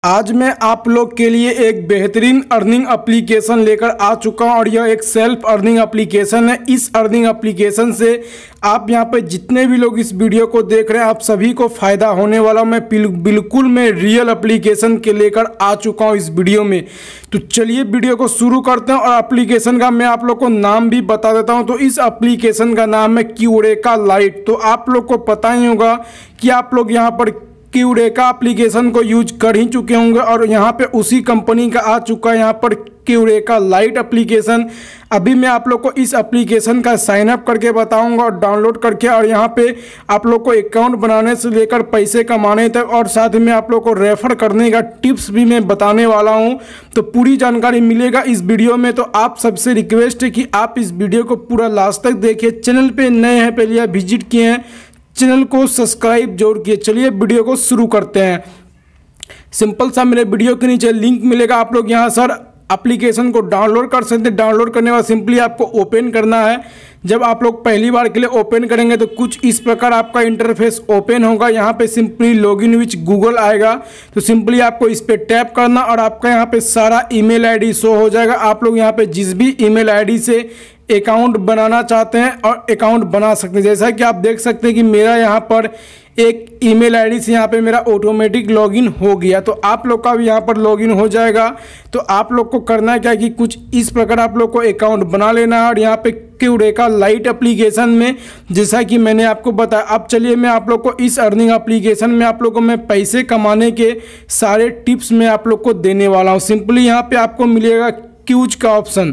आज मैं आप लोग के लिए एक बेहतरीन अर्निंग एप्लीकेशन लेकर आ चुका हूं और यह एक सेल्फ अर्निंग एप्लीकेशन है। इस अर्निंग एप्लीकेशन से आप यहां पे जितने भी लोग इस वीडियो को देख रहे हैं आप सभी को फ़ायदा होने वाला। मैं बिल्कुल मैं रियल एप्लीकेशन के लेकर आ चुका हूं इस वीडियो में। तो चलिए वीडियो को शुरू करते हैं और एप्लीकेशन का मैं आप लोग को नाम भी बता देता हूँ। तो इस एप्लीकेशन का नाम है क्यूरेका लाइट। तो आप लोग को पता ही होगा कि आप लोग यहाँ पर क्यूरेका एप्लीकेशन को यूज कर ही चुके होंगे और यहाँ पे उसी कंपनी का आ चुका है यहाँ पर क्यूरेका लाइट एप्लीकेशन। अभी मैं आप लोग को इस एप्लीकेशन का साइन अप करके बताऊंगा और डाउनलोड करके, और यहाँ पे आप लोग को अकाउंट बनाने से लेकर पैसे कमाने तक और साथ में आप लोग को रेफर करने का टिप्स भी मैं बताने वाला हूँ। तो पूरी जानकारी मिलेगा इस वीडियो में। तो आप सबसे रिक्वेस्ट है कि आप इस वीडियो को पूरा लास्ट तक देखिए। चैनल पर नए हैं, पहले आप विजिट किए हैं, चैनल को सब्सक्राइब जरूर किए। चलिए वीडियो को शुरू करते हैं। सिंपल सा मेरे वीडियो के नीचे लिंक मिलेगा, आप लोग यहाँ सर एप्लीकेशन को डाउनलोड कर सकते हैं। डाउनलोड करने के बाद सिंपली आपको ओपन करना है। जब आप लोग पहली बार के लिए ओपन करेंगे तो कुछ इस प्रकार आपका इंटरफेस ओपन होगा। यहाँ पे सिंपली लॉगिन विथ गूगल आएगा, तो सिंपली आपको इस पर टैप करना और आपका यहाँ पे सारा ईमेल आईडी शो हो जाएगा। आप लोग यहाँ पे जिस भी ईमेल आईडी से अकाउंट बनाना चाहते हैं और अकाउंट बना सकते हैं। जैसा कि आप देख सकते हैं कि मेरा यहाँ पर एक ईमेल आईडी से यहाँ पे मेरा ऑटोमेटिक लॉगिन हो गया। तो आप लोग का भी यहाँ पर लॉगिन हो जाएगा। तो आप लोग को करना क्या है कि कुछ इस प्रकार आप लोग को अकाउंट बना लेना है और यहाँ पे क्यूरेका लाइट एप्लीकेशन में जैसा कि मैंने आपको बताया। अब चलिए मैं आप लोग को इस अर्निंग एप्लीकेशन में आप लोग को मैं पैसे कमाने के सारे टिप्स मैं आप लोग को देने वाला हूँ। सिंपली यहाँ पर आपको मिलेगा क्यूज का ऑप्शन।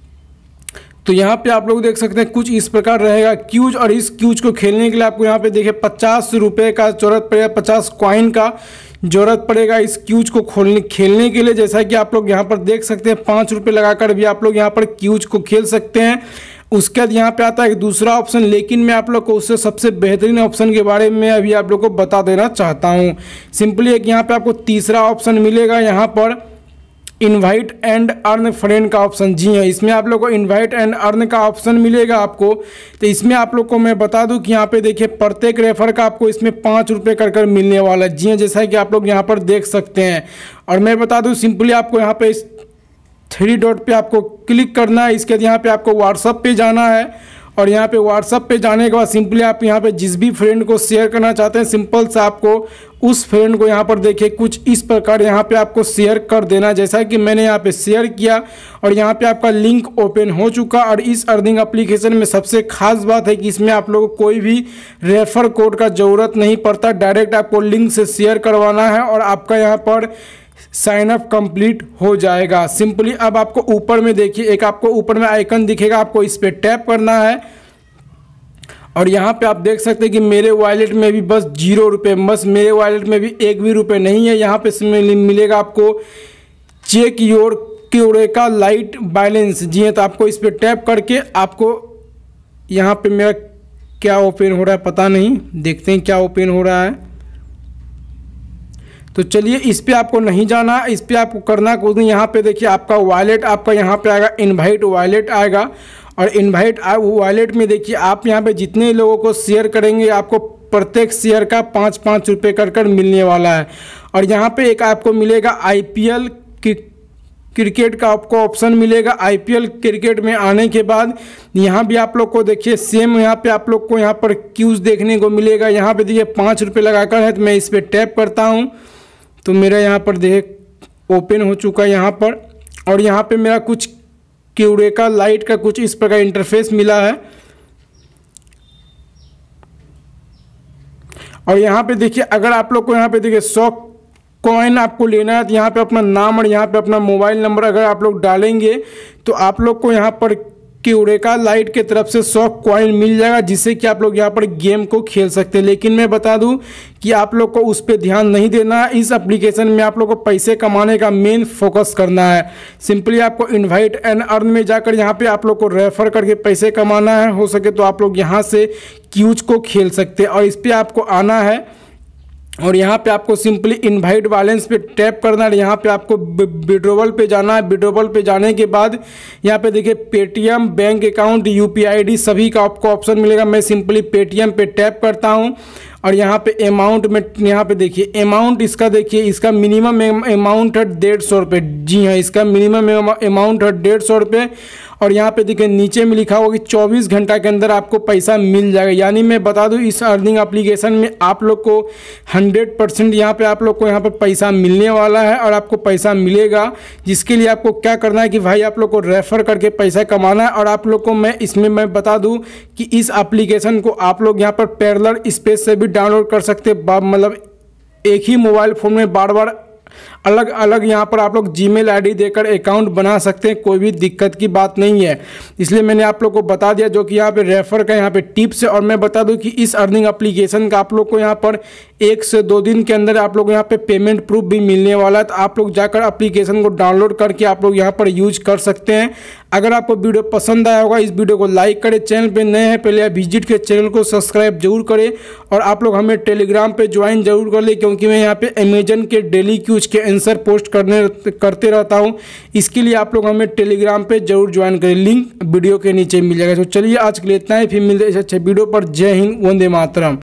तो यहाँ पे आप लोग देख सकते हैं कुछ इस प्रकार रहेगा क्यूज, और इस क्यूज को खेलने के लिए आपको यहाँ पे देखिए 50 रुपये का ज़रूरत पड़ेगा, 50 कॉइन का ज़रूरत पड़ेगा इस क्यूज को खेलने के लिए। जैसा कि आप लोग यहाँ पर देख सकते हैं 5 रुपये लगाकर भी आप लोग यहाँ पर क्यूज को खेल सकते हैं। उसके बाद यहाँ पे आता है दूसरा ऑप्शन, लेकिन मैं आप लोग को उससे सबसे बेहतरीन ऑप्शन के बारे में अभी आप लोग को बता देना चाहता हूँ। सिंपली एक यहाँ पर आपको तीसरा ऑप्शन मिलेगा, यहाँ पर इनवाइट एंड अर्न फ्रेंड का ऑप्शन। जी हाँ, इसमें आप लोग को इनवाइट एंड अर्न का ऑप्शन मिलेगा आपको। तो इसमें आप लोग को मैं बता दूं कि यहाँ पे देखिए प्रत्येक रेफर का आपको इसमें 5 रुपये कर मिलने वाला है। जी हाँ, जैसा कि आप लोग यहाँ पर देख सकते हैं। और मैं बता दूं सिंपली आपको यहाँ पे इस 3 डॉट पे आपको क्लिक करना है। इसके बाद यहाँ पे आपको व्हाट्सअप पे जाना है और यहाँ पे व्हाट्सअप पे जाने के बाद सिंपली आप यहाँ पे जिस भी फ्रेंड को शेयर करना चाहते हैं सिंपल से आपको उस फ्रेंड को यहाँ पर देखिए कुछ इस प्रकार यहाँ पे आपको शेयर कर देना। जैसा कि मैंने यहाँ पे शेयर किया और यहाँ पे आपका लिंक ओपन हो चुका। और इस अर्निंग एप्लीकेशन में सबसे खास बात है कि इसमें आप लोगों को कोई भी रेफर कोड का ज़रूरत नहीं पड़ता, डायरेक्ट आपको लिंक से शेयर करवाना है और आपका यहाँ पर साइन अप कंप्लीट हो जाएगा। सिंपली अब आपको ऊपर में देखिए एक आपको ऊपर में आइकन दिखेगा, आपको इस पर टैप करना है और यहाँ पे आप देख सकते हैं कि मेरे वॉलेट में भी बस 0 रुपये, बस मेरे वॉलेट में भी 1 भी रुपये नहीं है। यहाँ पे मिलेगा आपको check your Qureka lite balance. जी हाँ, तो आपको इस पर टैप करके आपको यहाँ पे मेरा क्या ओपन हो रहा है पता नहीं, देखते हैं क्या ओपन हो रहा है। तो चलिए इस पे आपको नहीं जाना, इस पे आपको करना कुछ नहीं। यहाँ पे देखिए आपका वॉलेट आपका यहाँ पे आएगा, इनवाइट वॉलेट आएगा और इनवाइट वॉलेट में देखिए आप यहाँ पे जितने लोगों को शेयर करेंगे आपको प्रत्येक शेयर का 5-5 रुपये कर मिलने वाला है। और यहाँ पे एक आपको मिलेगा IPL क्रिकेट का आपको ऑप्शन मिलेगा। IPL क्रिकेट में आने के बाद यहाँ भी आप लोग को देखिए सेम यहाँ पे आप लोग को यहाँ पर क्यूज देखने को मिलेगा। यहाँ पे देखिए 5 रुपये लगाकर है, तो मैं इस पर टैप करता हूँ तो मेरा यहाँ पर देखिए ओपन हो चुका है यहाँ पर। और यहाँ पे मेरा कुछ क्यूरेका लाइट का कुछ इस प्रकार इंटरफेस मिला है। और यहाँ पे देखिए अगर आप लोग को यहाँ पे देखिए 100 कॉइन आपको लेना है तो यहाँ पे अपना नाम और यहाँ पे अपना मोबाइल नंबर अगर आप लोग डालेंगे तो आप लोग को यहाँ पर क्यूरेका लाइट के तरफ से 100 कॉइन मिल जाएगा, जिससे कि आप लोग यहाँ पर गेम को खेल सकते हैं। लेकिन मैं बता दूं कि आप लोग को उस पर ध्यान नहीं देना है। इस एप्लीकेशन में आप लोग को पैसे कमाने का मेन फोकस करना है। सिंपली आपको इनवाइट एंड अर्न में जाकर यहाँ पे आप लोग को रेफर करके पैसे कमाना है। हो सके तो आप लोग यहाँ से क्यूज को खेल सकते हैं और इस पर आपको आना है और यहाँ पे आपको सिंपली इनवाइट बैलेंस पे टैप करना है। यहाँ पे आपको विड्रॉवल पे जाना है। विड्रॉवल पे जाने के बाद यहाँ पे देखिए Paytm, bank account, UPI ID सभी का आपको ऑप्शन मिलेगा। मैं सिंपली पेटीएम पे टैप करता हूँ और यहाँ पे अमाउंट में यहाँ पे देखिए अमाउंट इसका देखिए इसका मिनिमम अमाउंट है 150 रुपये। जी हाँ, इसका मिनिमम अमाउंट है 150 रुपये। और यहाँ पे देखिए नीचे में लिखा होगा कि 24 घंटा के अंदर आपको पैसा मिल जाएगा। यानी मैं बता दूँ इस अर्निंग एप्लीकेशन में आप लोग को 100% यहाँ पे आप लोग को यहाँ पे पैसा मिलने वाला है और आपको पैसा मिलेगा। जिसके लिए आपको क्या करना है कि भाई आप लोग को रेफ़र करके पैसा कमाना है। और आप लोग को मैं बता दूँ कि इस एप्लीकेशन को आप लोग यहाँ पर पैरेलल स्पेस से भी डाउनलोड कर सकते हैं। मतलब एक ही मोबाइल फ़ोन में बार बार अलग अलग यहाँ पर आप लोग जीमेल आईडी देकर अकाउंट बना सकते हैं। कोई भी दिक्कत की बात नहीं है। इसलिए मैंने आप लोग को बता दिया जो कि यहाँ पे रेफर का यहाँ पे टिप्स है। और मैं बता दूं कि इस अर्निंग एप्लीकेशन का आप लोग को यहाँ पर 1 से 2 दिन के अंदर आप लोग यहाँ पे पेमेंट प्रूफ भी मिलने वाला है। तो आप लोग जाकर एप्लीकेशन को डाउनलोड करके आप लोग यहाँ पर यूज कर सकते हैं। अगर आपको वीडियो पसंद आया होगा इस वीडियो को लाइक करें। चैनल पे नए हैं पहले आप विजिट के चैनल को सब्सक्राइब जरूर करें। और आप लोग हमें टेलीग्राम पे ज्वाइन जरूर कर ले, क्योंकि मैं यहाँ पे अमेजन के डेली क्यूज के आंसर पोस्ट करते रहता हूँ। इसके लिए आप लोग हमें टेलीग्राम पे जरूर ज्वाइन करें। लिंक वीडियो के नीचे मिल जाएगा। तो चलिए आज के लिए इतना ही, फिर मिलते हैं इस अच्छे वीडियो पर। जय हिंद, वंदे मातरम।